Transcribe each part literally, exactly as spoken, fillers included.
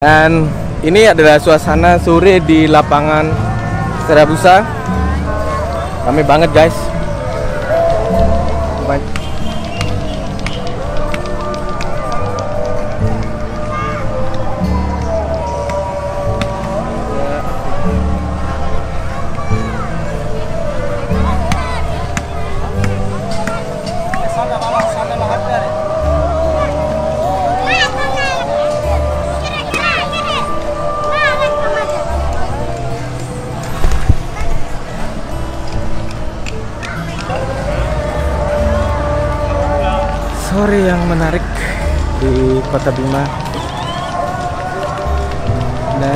Dan ini adalah suasana sore di lapangan Serabusa. Ramai banget guys. Sore yang menarik di Kota Bima, dan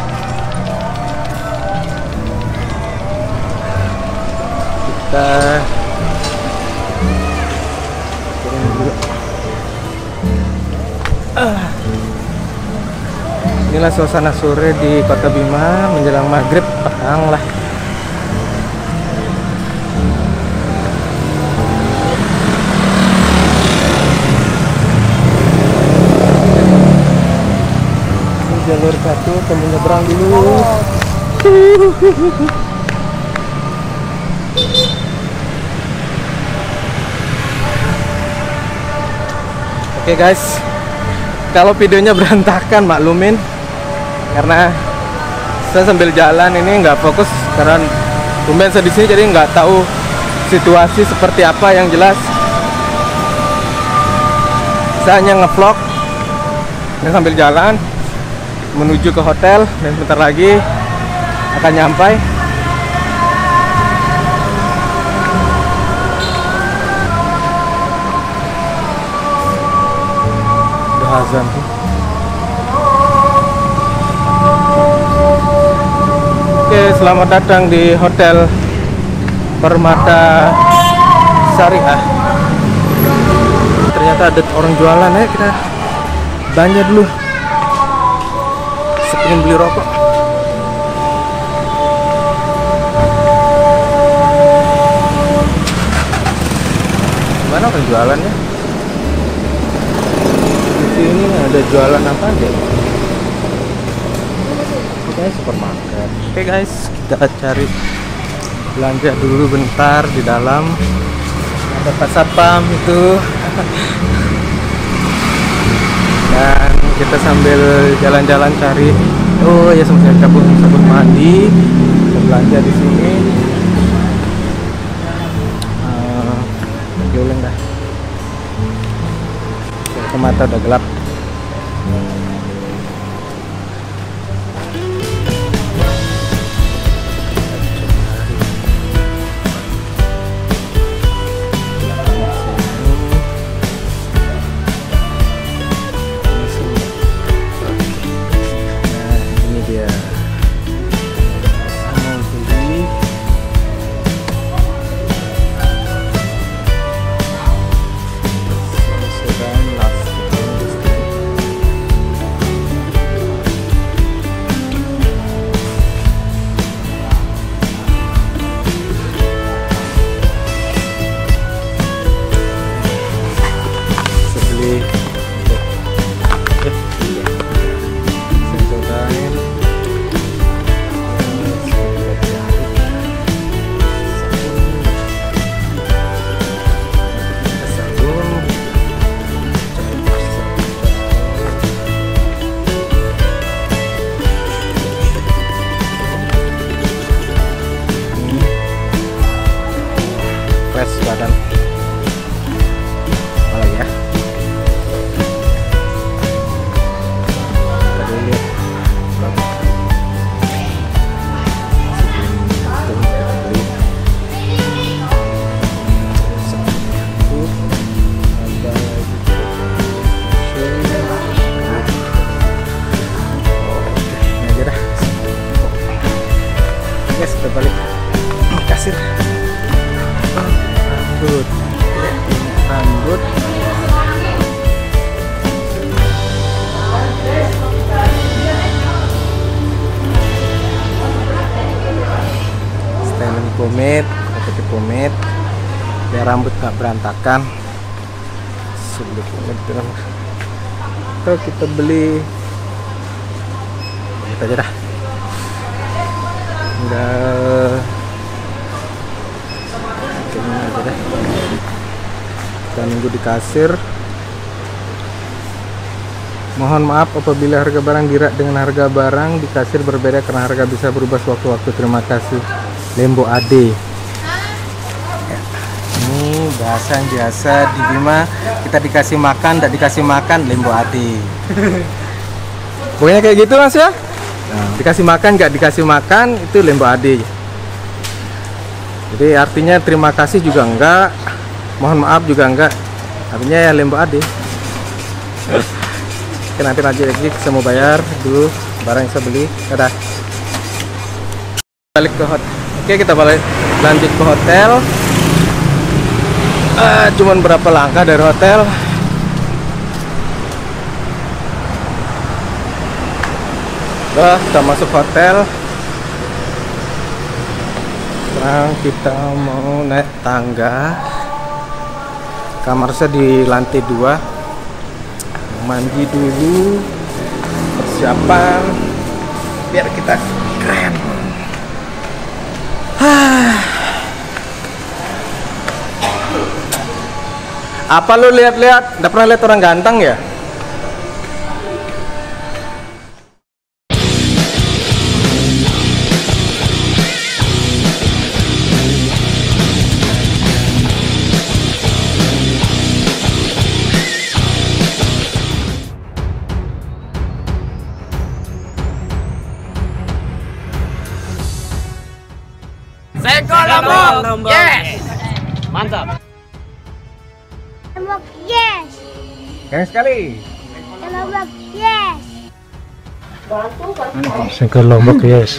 kita turun dulu. Ah. Inilah suasana sore di Kota Bima menjelang maghrib petang lah. Jalur satu, temen nyebrang dulu. Oke guys, kalau videonya berantakan maklumin, karena saya sambil jalan ini nggak fokus karena tumben saya di sini, jadi nggak tahu situasi seperti apa. Yang jelas saya hanya ngevlog dan sambil jalan menuju ke hotel, dan sebentar lagi akan nyampai. Udah azan tuh. Oke, selamat datang di Hotel Permata Syariah. Ternyata ada orang jualan ya, kita belanja dulu. Ingin beli rokok. Gimana penjualannya? Di sini ada jualan apa aja? Kayaknya supermarket. Oke guys, kita cari belanja dulu bentar di dalam. Ada Pak Satpam itu. Dan kita sambil jalan-jalan cari, oh ya sempat sabun sabun mandi, kita belanja di sini. Uh, Keliling dah. Ke mata udah gelap. Fresh badan. Apa lagi ya? Kita dulu lihat. Yes, kita balik kasir. Rambut, rambut. Styling pomade, pakai pomade biar rambut gak berantakan. Sebelum pomade, atau kita beli Kita aja dah. Udah. Kayaknya aja deh. Kita nunggu di kasir. Mohon maaf apabila harga barang dirak dengan harga barang di kasir berbeda karena harga bisa berubah sewaktu-waktu. Terima kasih. Lembo Ade. Ini bahasa yang biasa di Bima, kita dikasih makan, tidak dikasih makan, Lembo Ade. Pokoknya kayak gitu Mas ya. Nah, dikasih makan nggak dikasih makan itu Lembo Ade. Jadi artinya terima kasih juga enggak, mohon maaf juga enggak, artinya ya Lembo Ade. Oke, nanti lanjut lagi, saya mau bayar dulu barang yang saya beli. Dadah. Balik ke hotel. Oke, kita balik lanjut ke hotel. Uh, cuman berapa langkah dari hotel. Wah, kita masuk hotel. Sekarang kita mau naik tangga. Kamar saya di lantai dua. Mandi dulu, persiapan biar kita keren. Apa lu lihat-lihat? Nggak pernah lihat orang ganteng ya? Seko Lombok, yes, mantap. Lombok, yes. Keren sekali. Lombok, yes. Seko Lombok, yes.